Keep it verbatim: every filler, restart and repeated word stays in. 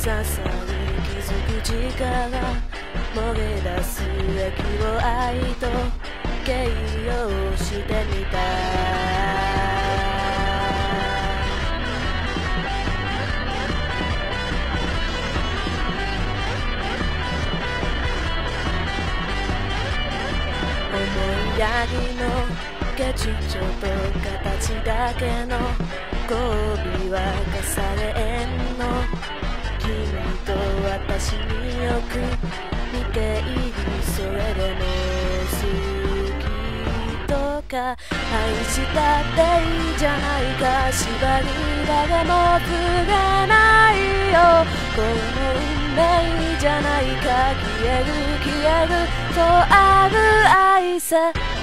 ささに気づく力漏れ出す液を愛と形容してみた。思いやりの形状と形だけの交尾は重ねんの。君と私によく似ている。それでも好きとか愛したっていいじゃないか。縛り誰も触れないよ。この運命じゃないか。消える消えるとある愛さ。